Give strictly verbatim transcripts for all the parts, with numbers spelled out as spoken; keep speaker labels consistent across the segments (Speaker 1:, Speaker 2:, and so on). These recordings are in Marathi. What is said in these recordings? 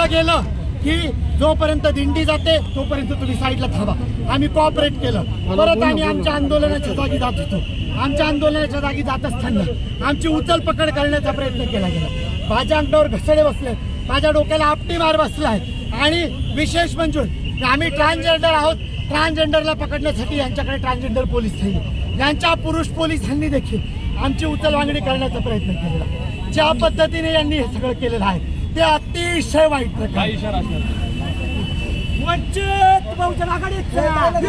Speaker 1: सांगितलं गेलं की जोपर्यंत दिंडी जाते तोपर्यंत तुम्ही साईडला थांबा। आम्ही कॉपरेट केलं। परत आम्ही आमच्या आंदोलनाच्या जागी जात होतो। आमच्या आंदोलनाच्या जागी जात असताना आमची उचल पकड करण्याचा प्रयत्न केला गेला। माझ्या अंगावर घसडे बसले, माझ्या डोक्याला आपटी मार बसलाय आणि विशेष म्हणजे आम्ही ट्रान्सजेंडर आहोत। ट्रान्सजेंडरला पकडण्यासाठी यांच्याकडे ट्रान्सजेंडर पोलीस नाही, यांच्या पुरुष पोलिसांनी देखील आमची उचलवांगडी करण्याचा प्रयत्न केलेला। ज्या पद्धतीने यांनी हे सगळं केलेलं आहे ते अतिशय वाईट प्रकार। वंचित बहुजन आघाडीचा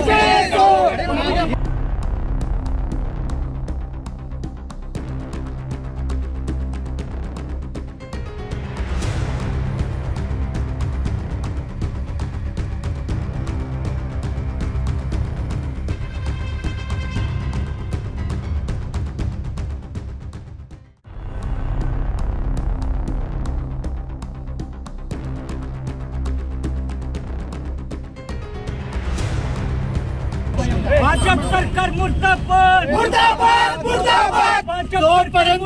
Speaker 1: भाजप सरकार मुर्दाबाद मुर्दाबाद मुर्दाबाद। जोपर्यंत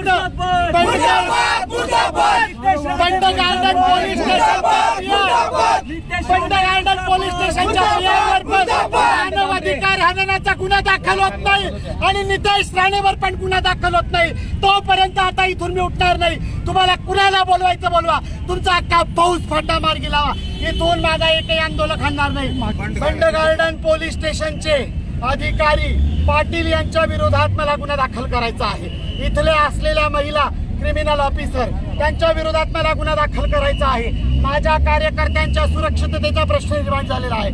Speaker 1: Bund Garden police station Bund Garden police स्टेशनच्या मानवाधिकार हननाचा गुन्हा दाखल होत नाही आणि नितेश राणेवर पण गुन्हा दाखल होत नाही तोपर्यंत आता इथून मी उठणार नाही। तुम्हाला कुणाला बोलवायचं बोलवा, तुमचा अख्खा फौज फंडा मार्गी लावा, इथून माझा एकही आंदोलन खाणार नाही। बंड गार्डन पोलीस स्टेशनचे अधिकारी पाटील यांच्या विरोधात मला गुन्हा दाखल करायचा आहे। इथले असलेल्या महिला क्रिमिनल ऑफिसर त्यांच्या विरोधात मला गुन्हा दाखल करायचा आहे। माझ्या कार्यकर्त्यांच्या सुरक्षिततेचा प्रश्न निर्माण झालेला आहे।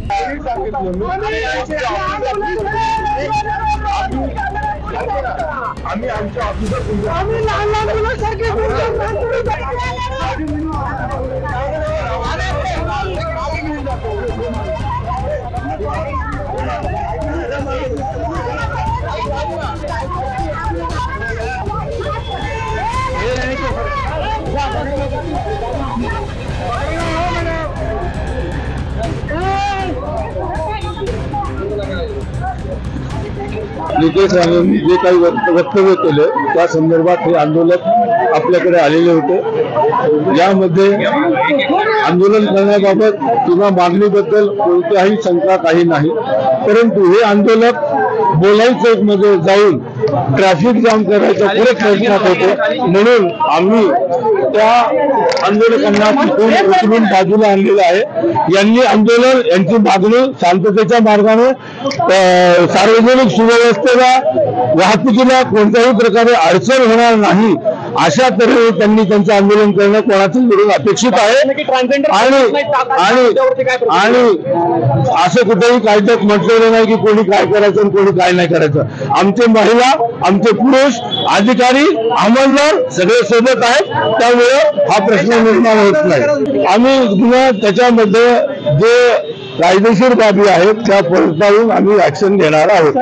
Speaker 2: आम्ही आमच्या ऑफिसर आम्ही लहान लहान मुलांसारखे नितेश राणेंनी जे काही वक्तव्य केले त्या संदर्भात हे आंदोलक आपल्याकडे आलेले होते। यामध्ये आंदोलन करण्याबाबत किंवा मागणीबद्दल कोणत्याही शंका काही नाही, परंतु हे आंदोलक बोलाई चौक मध्ये जाऊन ट्रॅफिक जाम करायचा पुढे प्रयत्नात होते, म्हणून आम्ही त्या आंदोलकांना तिथून उचलून बाजूला आणलेलं आहे। यांनी आंदोलन यांची मागणी शांततेच्या मार्गाने सार्वजनिक सुव्यवस्थेला वाहतुकीला कोणत्याही प्रकारे अडचण होणार नाही अशा तऱ्हेने त्यांनी त्यांचं आंदोलन करणं कोणाचं विरोध अपेक्षित आहे। आणि आणि असं कुठेही कायद्यात म्हटलेलं नाही की कोणी काय करायचं आणि कोणी काय नाही करायचं। आमचे महिला, आमचे पुरुष, अधिकारी, अंमलदार सगळे सोबत आहेत, त्यामुळे हा प्रश्न निर्माण होत नाही। आम्ही त्याच्यामध्ये जे कायदेशीर बाबी आहेत त्या पडताळून आम्ही ऍक्शन घेणार आहोत।